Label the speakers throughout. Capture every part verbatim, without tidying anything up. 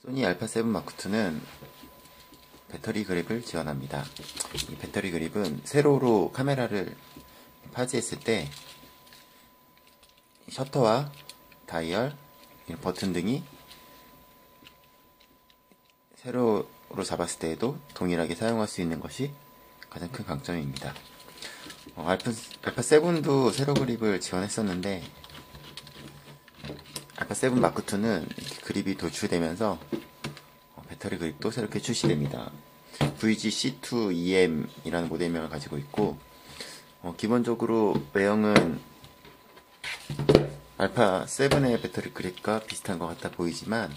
Speaker 1: 소니 알파 세븐 마크 투는 배터리 그립을 지원합니다. 이 배터리 그립은 세로로 카메라를 파지했을 때 셔터와 다이얼, 버튼 등이 세로로 잡았을 때에도 동일하게 사용할 수 있는 것이 가장 큰 강점입니다. 어, 알파, 알파 세븐도 세로 그립을 지원했었는데 알파 세븐 마크 투는 그립이 도출되면서 배터리 그립도 새롭게 출시됩니다. 브이지 씨 투 이 엠 이라는 모델명을 가지고 있고 어, 기본적으로 외형은 알파 세븐의 배터리 그립과 비슷한 것 같아 보이지만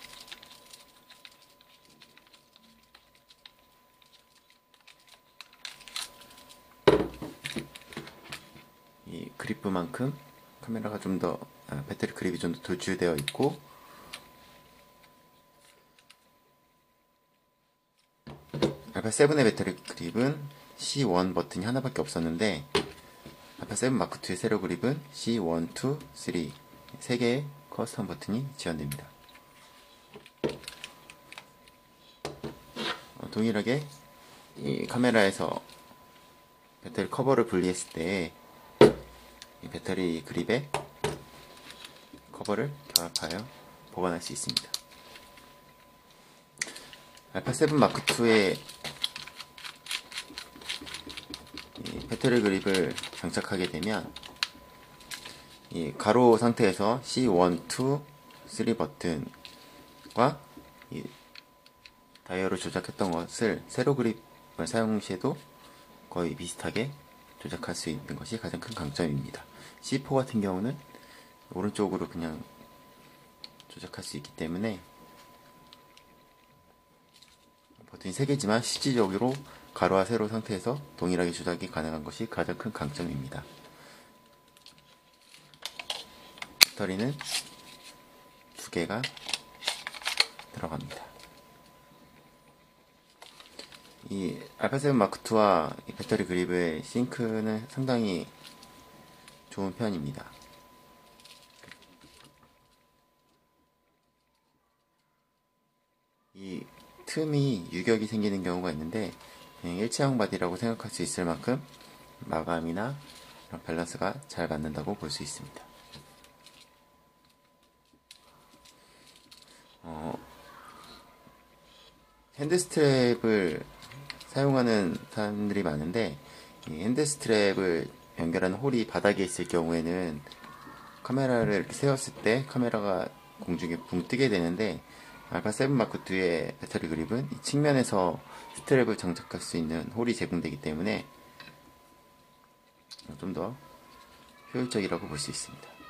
Speaker 1: 이 그립만큼 카메라가 좀 더 아, 배터리 그립이 좀 더 돌출되어 있고 알파 세븐의 배터리 그립은 씨 원 버튼이 하나밖에 없었는데 알파 세븐 마크 투의 세로 그립은 씨 원, 투, 쓰리 세 개의 커스텀 버튼이 지원됩니다. 어, 동일하게 이 카메라에서 배터리 커버를 분리했을 때 이 배터리 그립에 커버를 결합하여 보관할 수 있습니다. 알파 세븐 마크 투의 배터리 그립을 장착하게 되면 이 가로 상태에서 씨 원, 투, 쓰리 버튼과 이 다이얼을 조작했던 것을 세로 그립을 사용 시에도 거의 비슷하게 조작할 수 있는 것이 가장 큰 강점입니다. 씨 포 같은 경우는 오른쪽으로 그냥 조작할 수 있기 때문에 버튼이 세 개지만 실질적으로 가로와 세로 상태에서 동일하게 조작이 가능한 것이 가장 큰 강점입니다. 배터리는 두 개가 들어갑니다. 이 알파 세븐 마크 투와 이 배터리 그립의 싱크는 상당히 좋은 편입니다. 이 틈이 유격이 생기는 경우가 있는데 그냥 일체형 바디라고 생각할 수 있을 만큼 마감이나 이런 밸런스가 잘 맞는다고 볼 수 있습니다. 어, 핸드 스트랩을 사용하는 사람들이 많은데 이 핸드 스트랩을 연결하는 홀이 바닥에 있을 경우에는 카메라를 이렇게 세웠을 때 카메라가 공중에 붕 뜨게 되는데 알파 세븐 마크 투의 배터리 그립은 이 측면에서 스트랩을 장착할 수 있는 홀이 제공되기 때문에 좀 더 효율적이라고 볼 수 있습니다.